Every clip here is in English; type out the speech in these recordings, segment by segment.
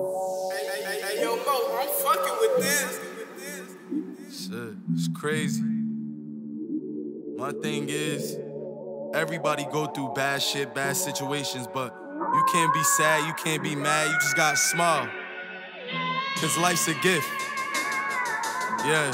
Hey, yo, Mo, I'm fucking with this. Shit, it's crazy. My thing is, everybody go through bad shit, bad situations, but you can't be sad, you can't be mad, you just gotta smile. Cause life's a gift. Yeah.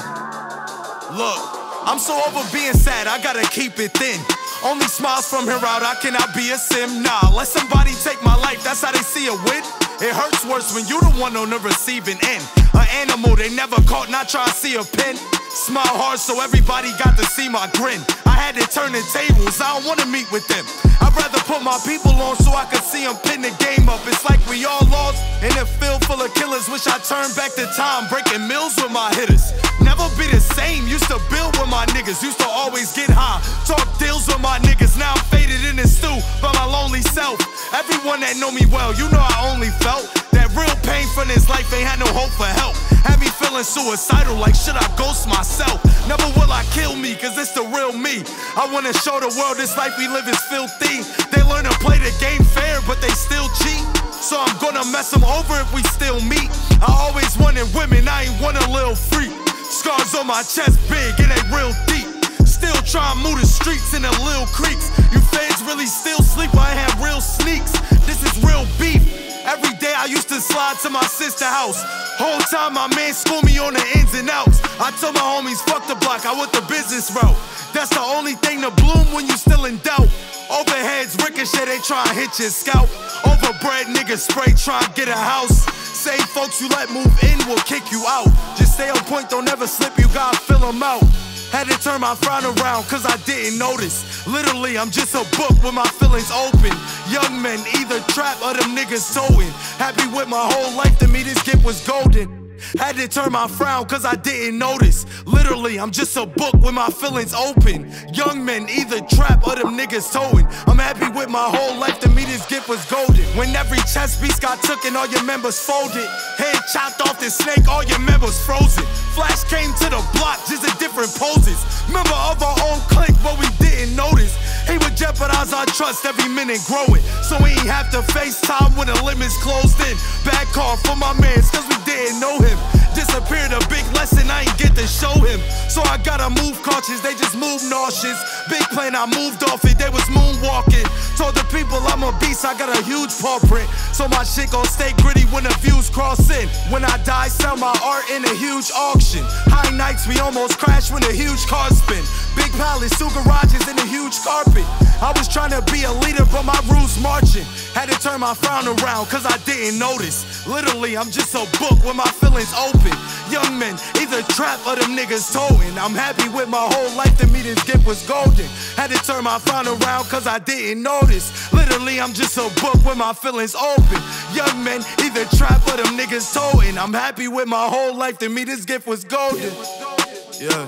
Look, I'm so over being sad, I gotta keep it thin. Only smiles from here out, I cannot be a sim. Nah, let somebody take my life, that's how they see a win. It hurts worse when you the one on the receiving end. An animal they never caught, not trying to see a pin. Smile hard so everybody got to see my grin. I had to turn the tables, I don't wanna meet with them. I'd rather put my people on so I could see them pin the game up. It's like we all lost in a field full of killers. Wish I turned back the time, breaking mills with my hitters. Never be the same, used to build with my niggas. Used to always get high, talk deals with my niggas. Now I'm faded in the stew by my lonely self. Everyone that know me well, you know I only felt that real pain from this life, ain't had no hope for help. Had me feeling suicidal, like should I ghost myself? Never will I kill me, cause it's the real me. I wanna show the world this life we live is filthy. They learn to play the game fair, but they still cheat. So I'm gonna mess them over if we still meet. I always wanted women, I ain't want a little freak. Scars on my chest big, it ain't real deep. Still try to move the streets in the little creeks. You fans really still sleep, I have real sneaks. This is real beef. Every day I used to slide to my sister house. Whole time my man schooled me on the ins and outs. I told my homies, fuck the block, I want the business route. That's the only thing to bloom when you still in doubt. Overheads ricochet, they try to hit your scalp. Overbred niggas spray, try to get a house. Same folks you let move in will kick you out. Just stay on point, don't ever slip, you gotta fill them out. Had to turn my frown around cause I didn't notice. Literally, I'm just a book with my feelings open. Young men either trap or them niggas towing. Happy with my whole life, to me this gift was golden. Had to turn my frown cause I didn't notice. Literally, I'm just a book with my feelings open. Young men either trap or them niggas towing. I'm happy with my whole life, to me this gift was golden. When every chess piece got took and all your members folded. Head chopped off the snake, all your members frozen. Flash came to the block, just in different poses. Member of our own clique, but we didn't notice. He would jeopardize our trust every minute growing. So we ain't have to FaceTime when the limits closed in. Bad call for my mans, cause we didn't know him. Disappeared, a big lesson I ain't get to show him. So I gotta move cautious, they just move nauseous. Big plane, I moved off it, they was moonwalking. Told the people I'm a beast, I got a huge paw print. So my shit gon' stay gritty when the views cross in. When I die, sell my art in a huge auction. High nights, we almost crash when a huge car spin. Big palace, two garages and a huge carpet. I was trying to be a leader, but my rules marching. Had to turn my frown around, cause I didn't notice. Literally, I'm just a book with my feelings open. Young men, either trap or them niggas towing. I'm happy with my whole life, to me this gift was golden. Had to turn my frown around, cause I didn't notice. Literally, I'm just a book with my feelings open. Young men, either trap or them niggas towing. I'm happy with my whole life, to me this gift was golden. Yeah.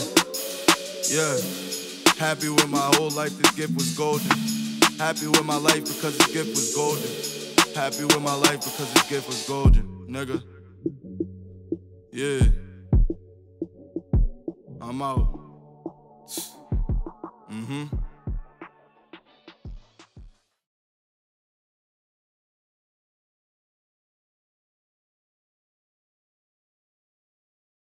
Happy with my whole life, this gift was golden. Happy with my life because this gift was golden. Happy with my life because this gift was golden, nigga. Yeah. I'm out.